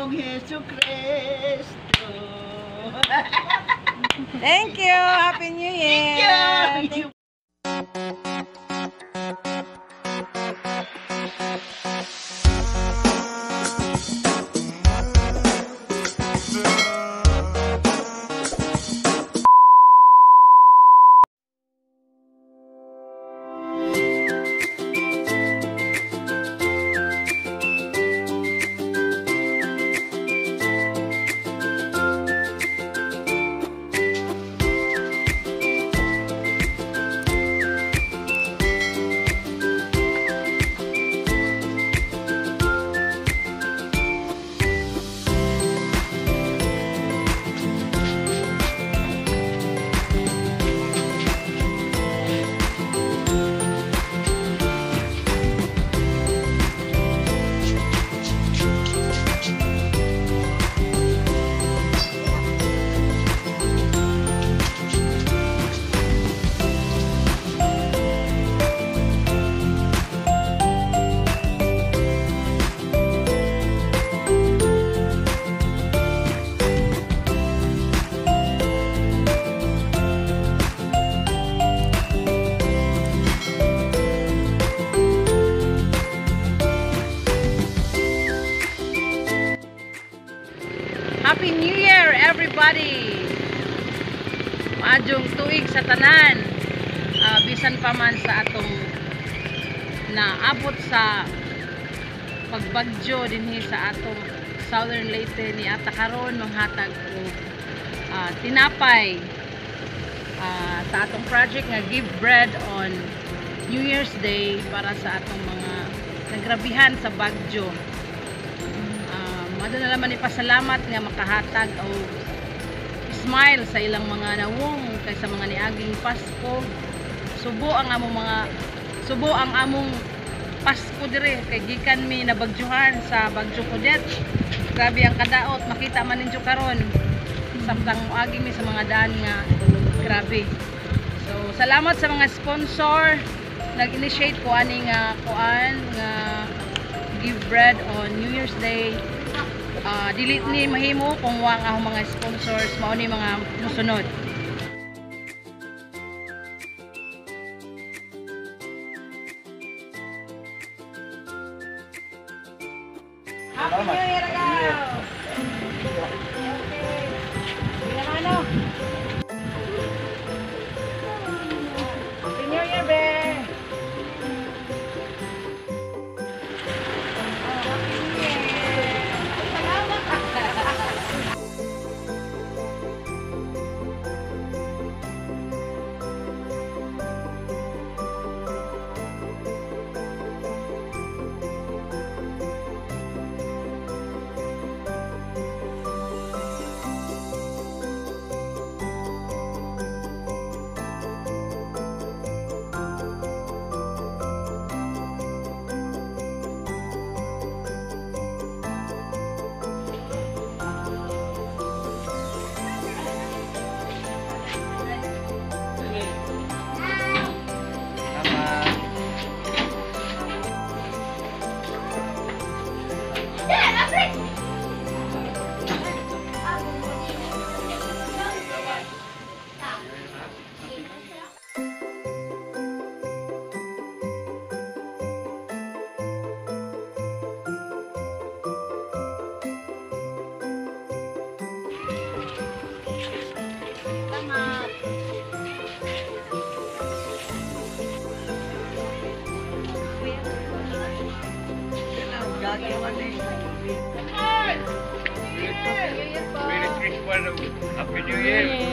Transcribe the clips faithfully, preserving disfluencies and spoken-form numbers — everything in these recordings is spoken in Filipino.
Panginoong Hesus Kristo. Thank you. Happy New Year. Thank you. Happy New Year, everybody! Maadjong tuig sa tanan. Uh, bisan pa man sa atong naabot sa pagbagyo dinhi sa atong Southern Leyte ni ata karon manghatag og uh, tinapay uh, sa atong project nga Give Bread on New Year's Day para sa atong mga nagrabihan sa bagyo. Mado na naman ipasalamat nga makahatag o smile sa ilang mga nawong kay sa mga niaging Pasko. Subo ang among mga subo ang among Pasko dire kay gikan mi nabagyuhan sa Bagyo Kudet. Grabe ang kadaot, makita man ninyo karon. Samtang moagi mi sa mga daan nga grabe. So salamat sa mga sponsor nag-initiate ko ani nga kuan nga Give Bread on New Year's Day. Uh, dili ni mahimo kung wang ako mga sponsors mao ni mga musunod. Happy New Year again. Happy New Year, be. Happy New Year!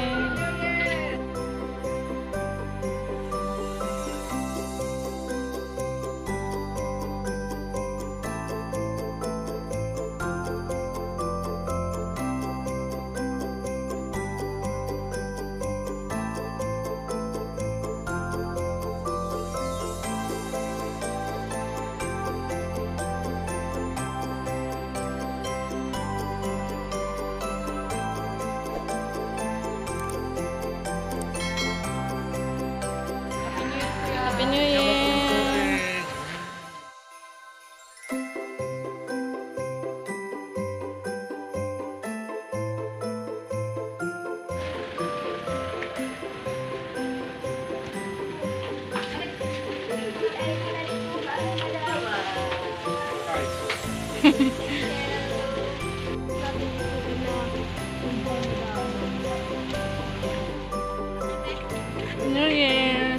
Happy New Year! New Year.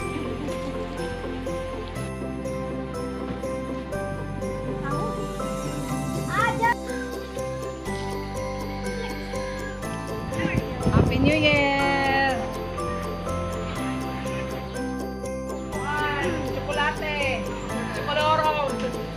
Happy New Year! One, chocolate! Chocoloro!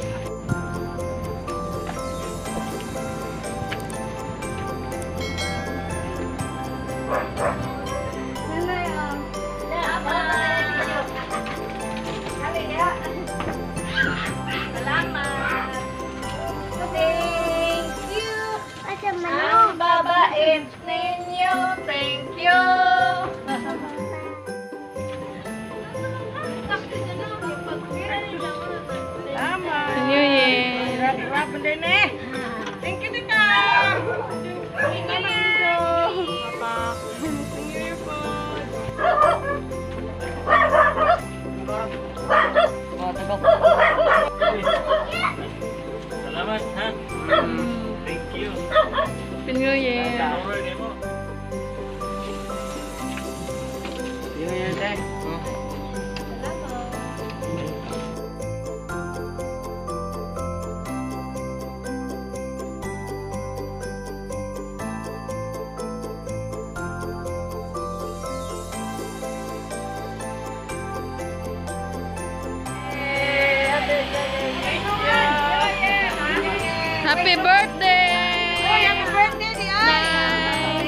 Salamat. Thank you. Ang babait ninyo. Thank you. Tama! New Year! Rap-rap din eh. Thank you, Tita. Thank you. Papa! Thank you po. Salamat, ha? Thank you. Happy New Year! Power din mo. New Year, Teh. Happy birthday! Happy birthday ni Bye!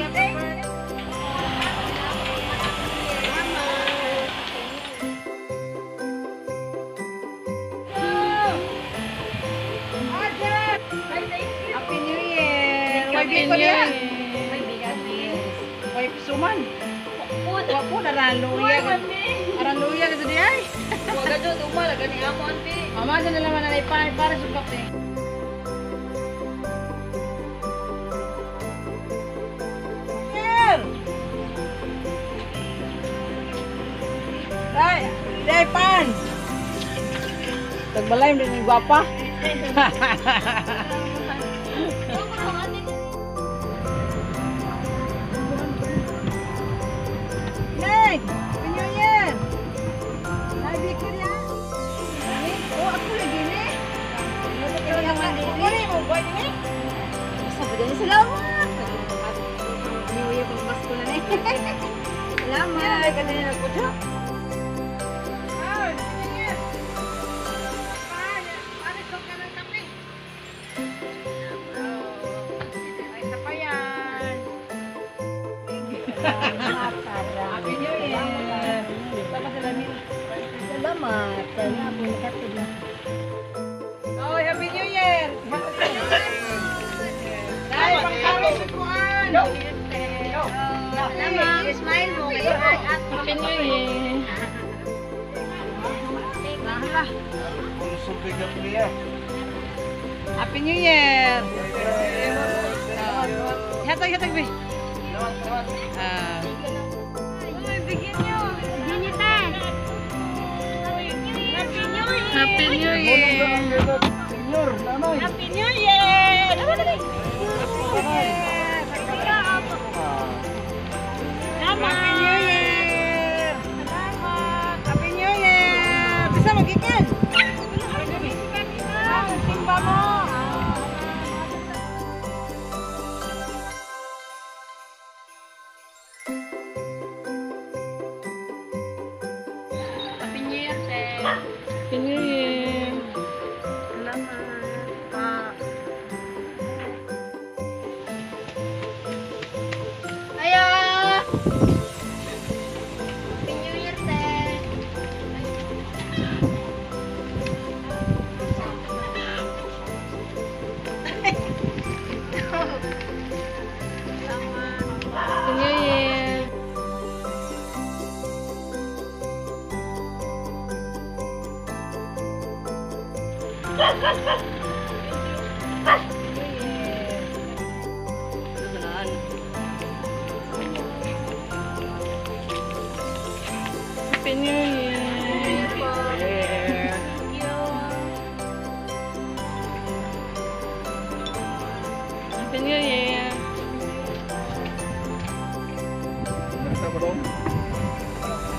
Happy New Year. Happy New Year! Wai suman. Wa po naraluya. Araluya ka di ay. Huwag ka doon, umala, gani ako, auntie. Mama na naman na para para sa kape. Ay, day pan. Tagbalay mo din gwapa. Neg, New Year. Nabi ko niya. Oh, ako lagi ni. Ako ni mo boy ni. Sabi din salamat. New Year pag Pasko na ni. Salamat. Kanina na po siya. Happy New Year! Salamat. Salamat. Salamat. Oh, Happy New Year! Dahil pangkalo sa kuhan! Salamat. Smile mo. Happy New Year! Happy New Year! Hatag, hatag, be. Ah. Bigyan niyo. Bigyan niyo tayo. Happy New Year. Happy New Year! Happy New Year! Happy New Year! Happy New Year! Bisa magikan? Simba mo! Happy New Year, Sir! Happy New Year! Salamat pa. Ayo. Happy New Year, Sir. Happy New Year! Happy New Year! Happy New Year!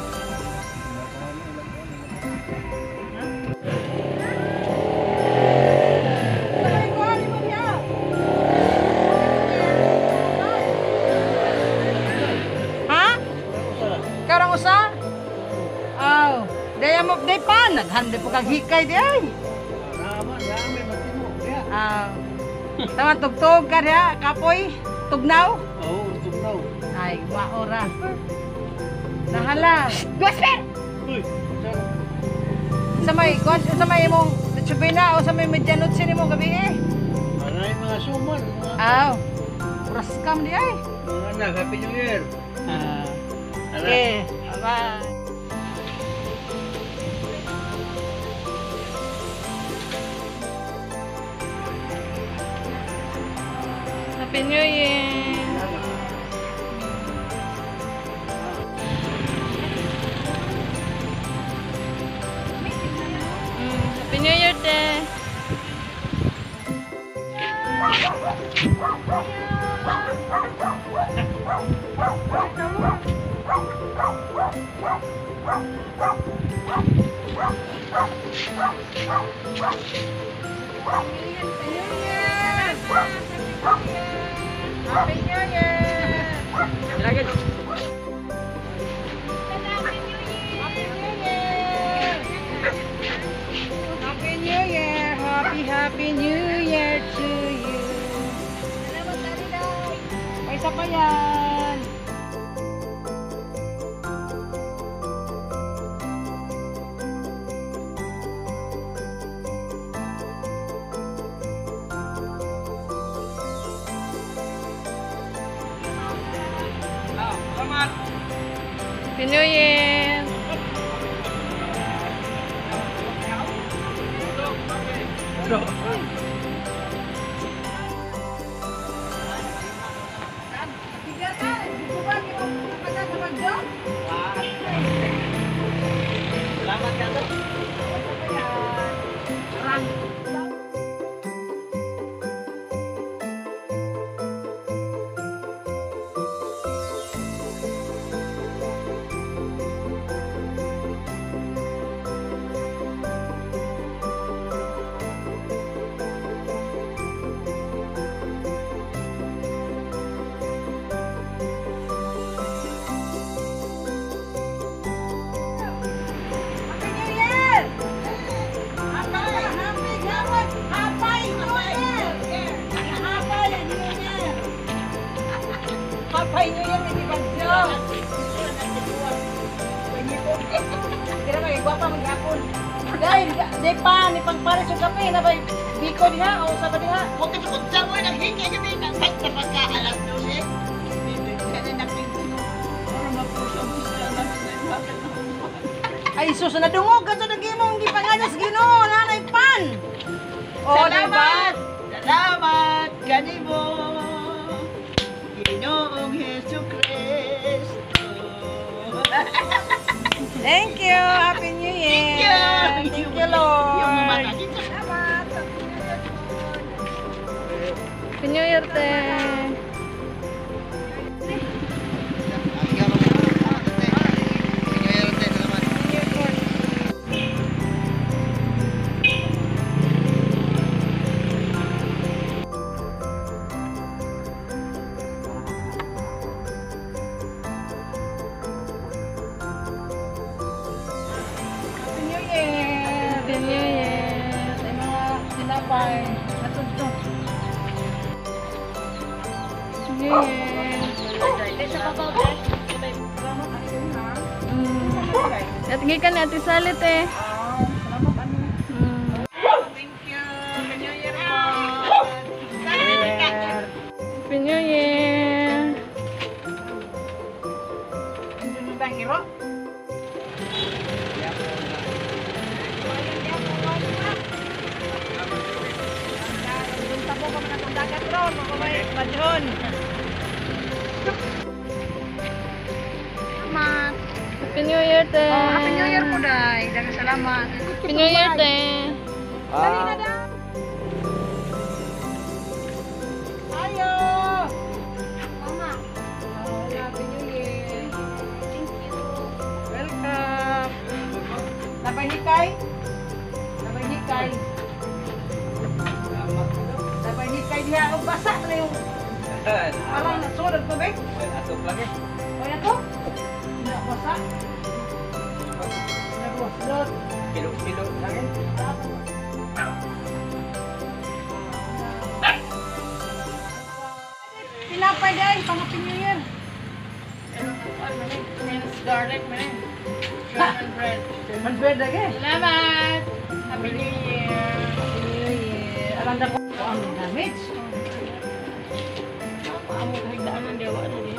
ha? Aw, daya mo day pa naghande po kag hikay di ay. Naman, namin matimo. Yeah. Aw. Tama tugtog ka diha, kapoy, tugnaw. Oo, tugnaw. Ay, maora. Nahala. Gospel. Uy, sir. Sa may, kung sa may imong tsubina o sa may medyanot sini mo gabi eh. Maray mga suman. Mga, Aw. Praskam di ay. mga anak, Happy New Year. Ah. Anak. Okay. Bye. Happy New Year! Mm, Happy New Year, te! Happy New Year! Lagi. Happy New Year! Happy New Year! Happy Happy New Year to you! Salamat, Daddy Day! May isa pa yan! Happy New Year! Salamat ka to. Happy New Year, hindi bagyo. Kira may guwapa maghapon. Dahil, di pa, ni pagpares yung kape, na ba'y biko diha, o sa ba diha? Huwag ka tukot sa mo, naghingi kami ng kahit na pagkaalam doon eh. Bibigyan na napinto. Para mapusa-pusa na sa Ay, sus, nadungog ka sa nagimong gipanganyas Ginoo, nanay pan. O, Salamat! Salamat! Kanimo! Ginoong Hesu Kristo! Thank you, Happy New Year. Thank you! Thank you, Lord. Yung mga dito. Salamat. Happy New Year, te! Happy New Year. Happy New Year! Sa mga sinapay. Natudto. Happy New Year! Mm. At ngayon ka na, Ate Salit, eh. Salamat, ano. Mm. Thank you! Happy New Year po! Happy New Year! Hindi nyo ba ang iro? Punta po kami na kung dagat ron, mga may madyon. Salamat. Happy New Year, te! Oh, Happy New Year po, Day. Dagang salamat. Happy New Year, te! Dali na, Day. Ayo! Mama. Oh, Happy New Year. Thank you. Welcome. Labay hikay? Labay hikay. Labay hikay diha. Ang basa na yung parang nagsunod ko, Bek. Atok lagi. O yan to? Hindi basa. Pilok-pilok lang eh. Tinapay dahil, pang Happy New Year. Garlic, man. German bread. German bread lagi. Salamat! Happy New Year! Happy New Year. Alam na po ang damage. Amo higdaan ng dewa na din.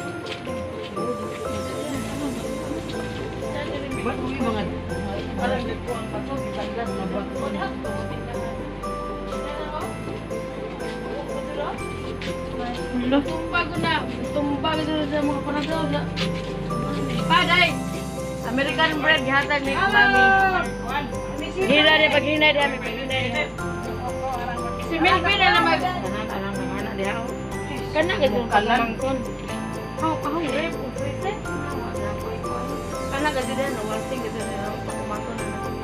Ba't mo yung mga Parang nagkuhan pa to, bitanggas na ba? Tumbag na, tumbag na sa mga panagaw na. Paday! American bread, hatag ni mami. Hila di, pag hina di, ami pag hina di. Si Milby na naman. Kanan, alam na nga na di ako. Kanan, gano'n kalamangkon. How, how, rape, preset? Kanan, gano'n din, wasting gano'n din ako. Pagkumakon na naman.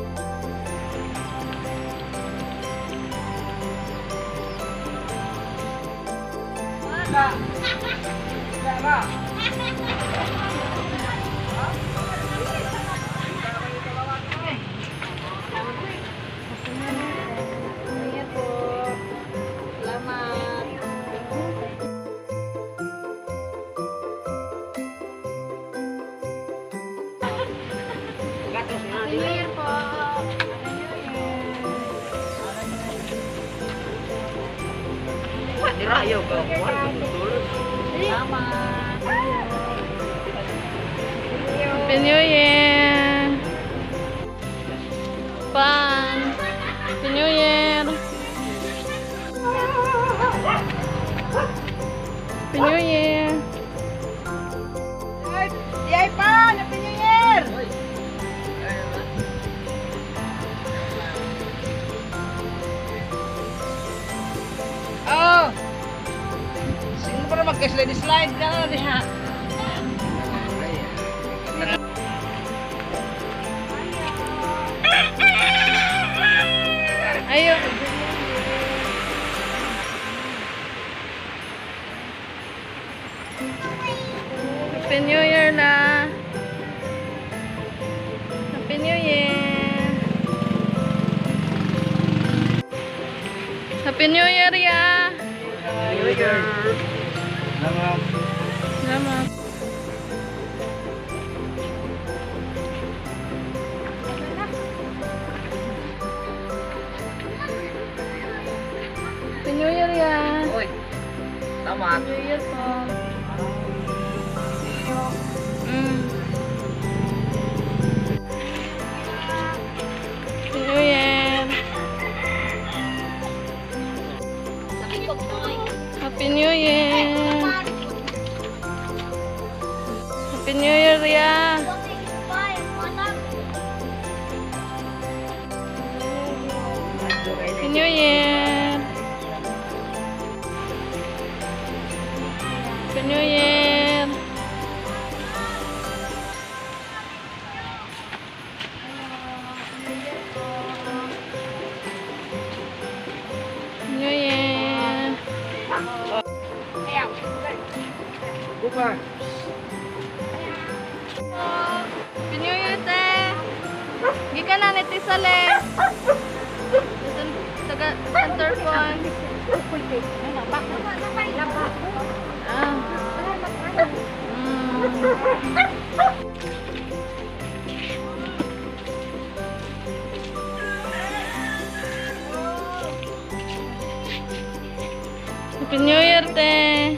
Happy New Year po! Dirayo ka. Salamat! Happy New Year! Fun! Happy New Year! Happy New Year! Ay, yay pa! Happy New Year! Oh! Sino pa na mag-slide-slide ka na diha? Ayun! Happy New Year na! Happy New Year! Happy New Year, ya! New Year. Salamat. Salamat! Happy New Year, ya! Uy. Salamat. New Year po! Mm. Happy New Year! Happy New Year! Happy New Year, ya! Happy New Year! Happy New Year! New Year! Buka. Happy New Year, te! Gikan na ni Tisale! Taga center phone. Ah. Mm. Happy New Year, te!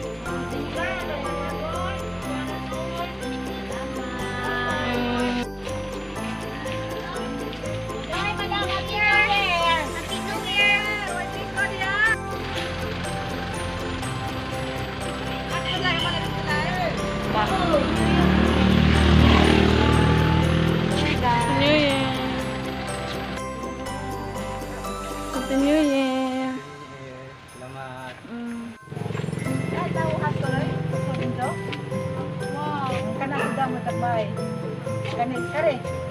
New Year. Happy New Year. Salamat. Mm. Wow, kana sudah mo tagbay. Ganit kare.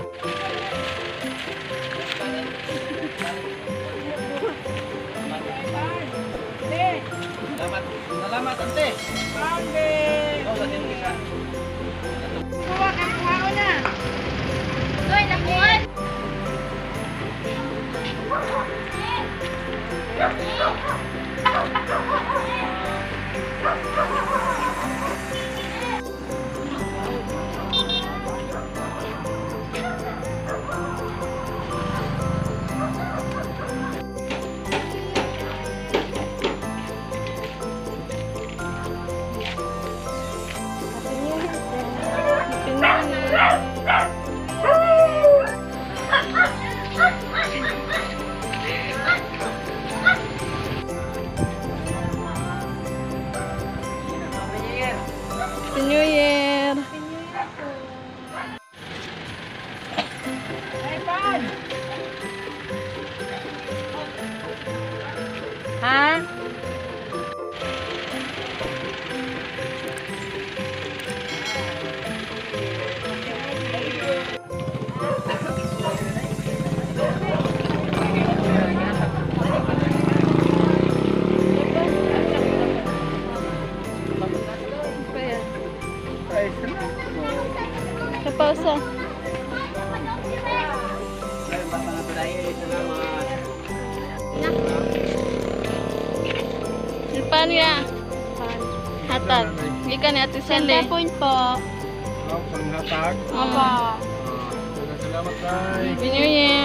Salamat. Salamat, ante. Pande. Oh, sa din ka. Kuha ka kuha na. Uy, nakuha! Ha? Sa pausa. Ay, basta na tayo. Salamat. Paano ya? Hatag. Hindi ka ni Ate Sally. Center point po. Oh, panghatag. Opo. Salamat tayo. Happy New Year.